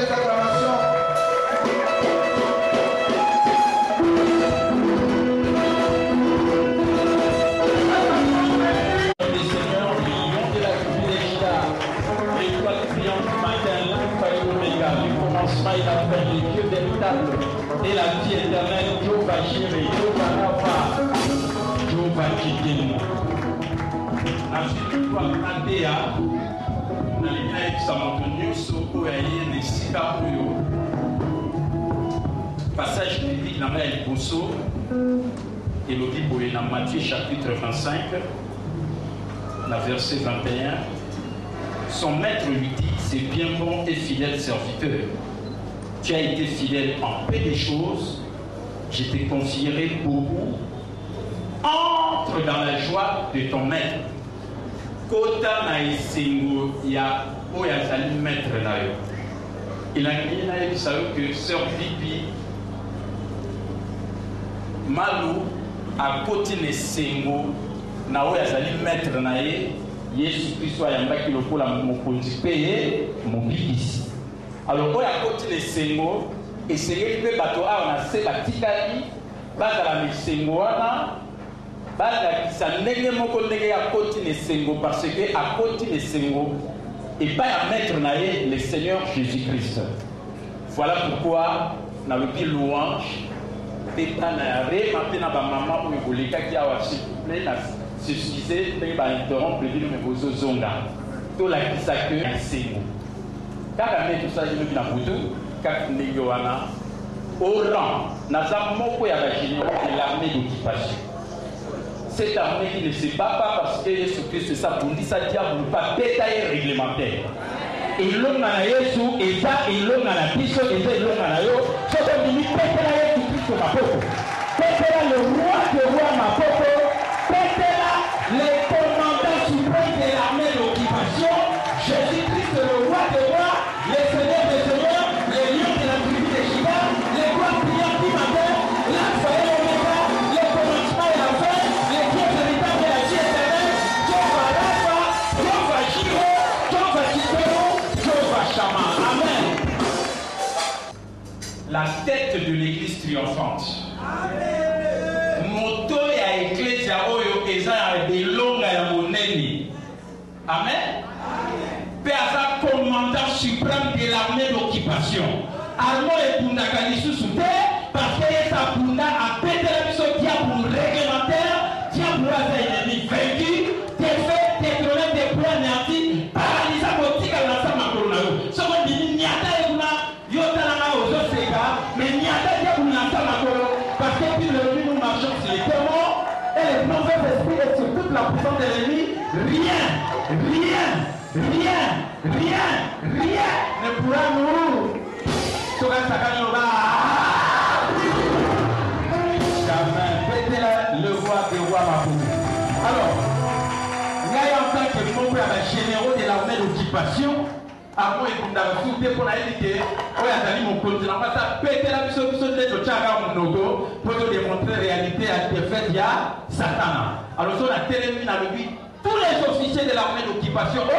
les acclamations. Et la fin, le Dieu véritable et la vie éternelle, Jehovah Jireh, Jehovah Rapha, Jehovah Kidemo. Ensuite, toi, Adéa, dans les gars qui sont montés sur le Sika Puyo, passage biblique dans le Bosso, et le Bible est dans Matthieu chapitre 25, la verset 21. Son maître lui dit, c'est bien bon et fidèle serviteur. Tu as été fidèle en peu de choses, je te confierai beaucoup. Entre dans la joie de ton maître. Kota na isengo ya oyazali maître na yo. Il a dit na yo que sœur Bibi Malou a côté ne sengo na oyazali maître na ye. Yesu Christo ayambaki lokola mokonzi peye mobikisi. Alors oyo akoti lesengo esengeli mpe bato awa na se batikali bazala lesengo wana bazalakisa ndenge moko ndenge akoti lesengo parce que akoti lesengo epai ya maître na ye le Seigneur Jésus-Christ. Voilà pourquoi nalobi louange mpe bana ya rema mpe na bamama oyo bolekaki awa s'il vous plaît na suffisait ndenge bainterrompre bino me bozozonga tolakisa ke esengo kaka nde tosaleli na butu kaka ndenge wana au rang naza moko ya bagénéraux de l'armée d'occupation. Cette armée qui ne se bat pas parce que Jésus-Christ sabundisa diable pas bétail réglementaire. Elonga na Yesu eza elonga na biso eza elonga na yo soki ondimi petela Yesu-Christ maboko petela le roi de roi maboko petela le commandant suprême de l'armée d'occupation Jésus-Christ le roi de roi le Seigneur des seigneurs le lion de la tribu de Juda le roi priant qui m'appelle l'alpha et l'oméga le commencement et la fin le Dieu véritable et la vie éternelle Jehovah Rapha Jehovah Jireh Jehovah Kidemo Jehovah Shammah. Amen. La tête de l'église triomphante. Amen. Moto ya ecclesia oyo eza ya belonga ya monene. Amen. Pe aza commandant suprême de l'armée d'occupation. Armo ebundaka lisusu te parce que yesa bunda apetela biso diable réglementaire diable aza ennemi vaincu défait détrôné déploie anéanti paralysé motika na sa makolo na yo soko ndimi nyata ebuna yo talanga ozoseka mais nyata diable na sa makolo parce que puis le nous marchons sur les démons et les mauvais esprits et sur toute la puissance de l'ennemi rien ne pourra nous le roi des rois Mabou. Alors, il y a en tant que membre généraux de l'armée d'occupation, à moi et pour la souté pour la élite, on a dit mon continent, ça pété la mission de Tchaga Monogo pour te démontrer la réalité à défaite, il y a Satan. Alors, on a terminé avec lui tous les officiers de l'armée d'occupation. Oh là!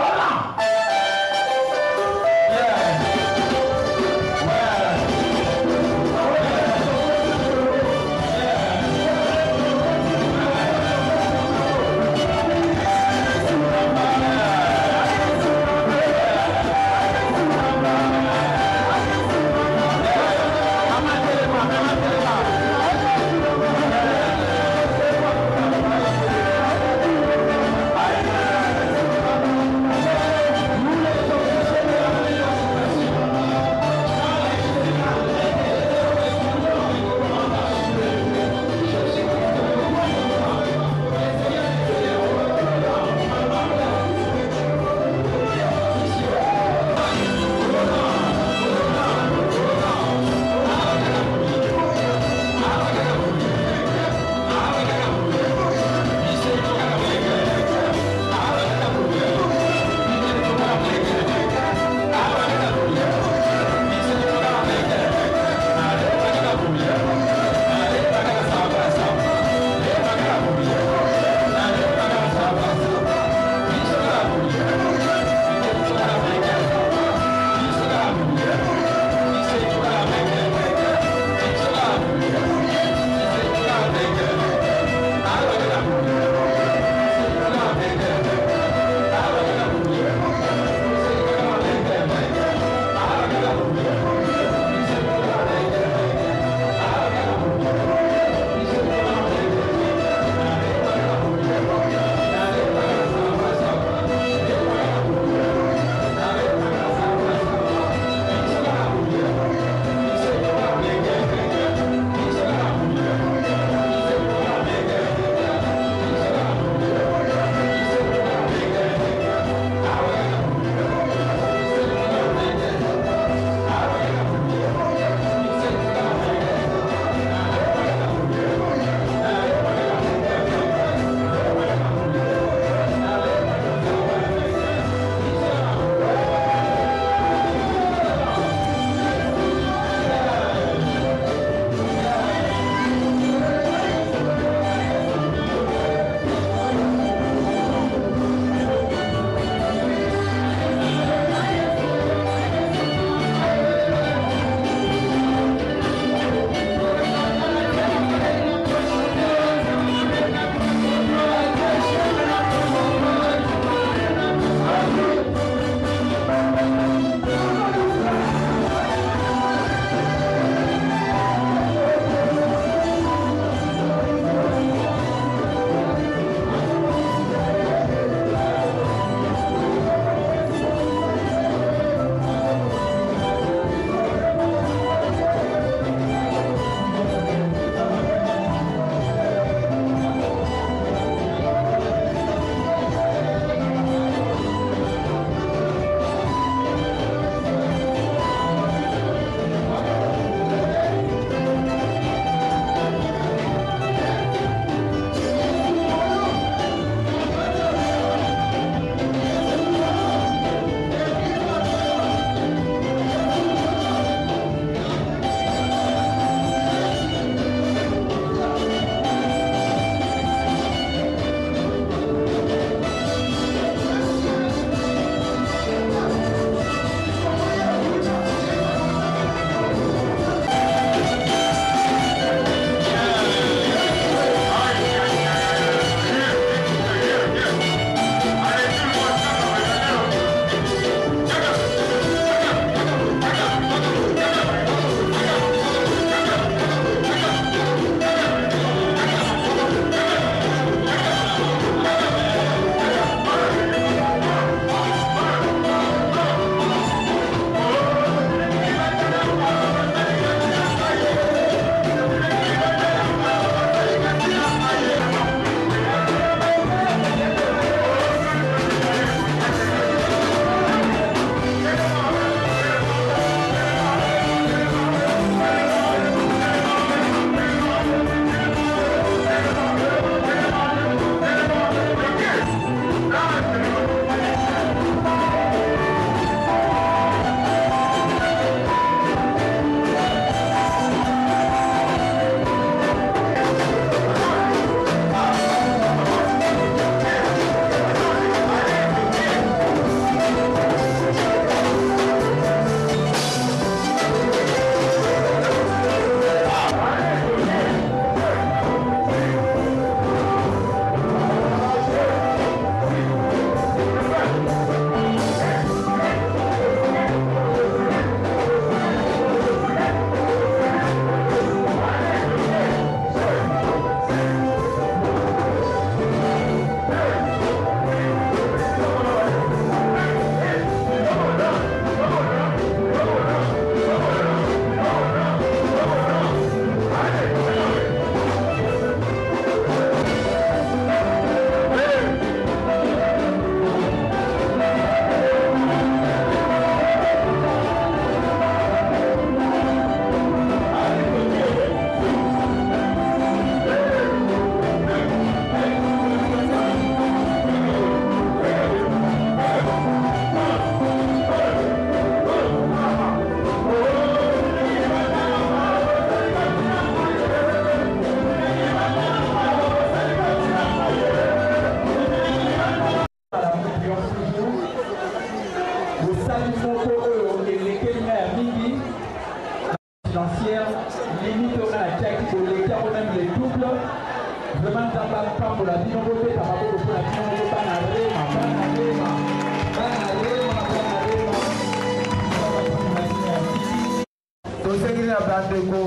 na bino bopeta maboko mpona bino bana rema bana rema bana rema bana rema. Tosengeli na bandeko